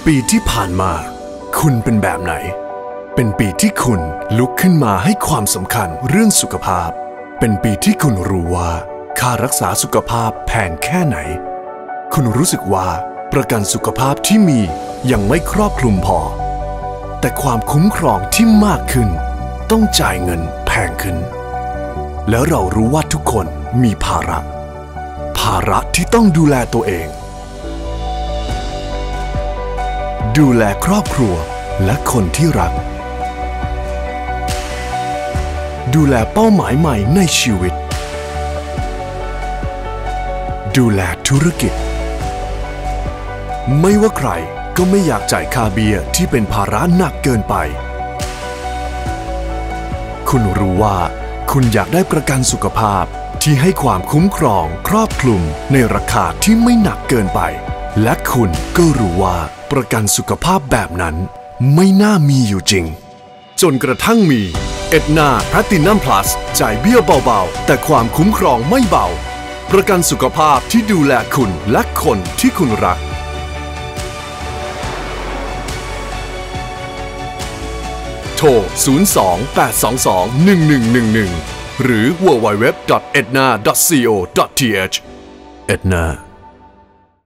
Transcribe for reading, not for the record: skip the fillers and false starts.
ปีที่ผ่านมาคุณเป็นแบบไหนเป็นปีที่คุณลุกขึ้นมาให้ความสำคัญเรื่องสุขภาพเป็นปีที่คุณรู้ว่าค่ารักษาสุขภาพแพงแค่ไหนคุณรู้สึกว่าประกันสุขภาพที่มียังไม่ครอบคลุมพอแต่ความคุ้มครองที่มากขึ้นต้องจ่ายเงินแพงขึ้นแล้วเรารู้ว่าทุกคนมีภาระที่ต้องดูแลตัวเองดูแลครอบครัวและคนที่รักดูแลเป้าหมายใหม่ในชีวิตดูแลธุรกิจไม่ว่าใครก็ไม่อยากจ่ายค่าเบี้ยที่เป็นภาระหนักเกินไปคุณรู้ว่าคุณอยากได้ประกันสุขภาพที่ให้ความคุ้มครองครอบคลุมในราคาที่ไม่หนักเกินไปและคุณก็รู้ว่าประกันสุขภาพแบบนั้นไม่น่ามีอยู่จริงจนกระทั่งมีเอ็ดนาแพลตินัมพลัสจ่ายเบี้ยเบาๆแต่ความคุ้มครองไม่เบาประกันสุขภาพที่ดูแลคุณและคนที่คุณรักโทร 02-822-1111 หรือ www.edna.co.th Edna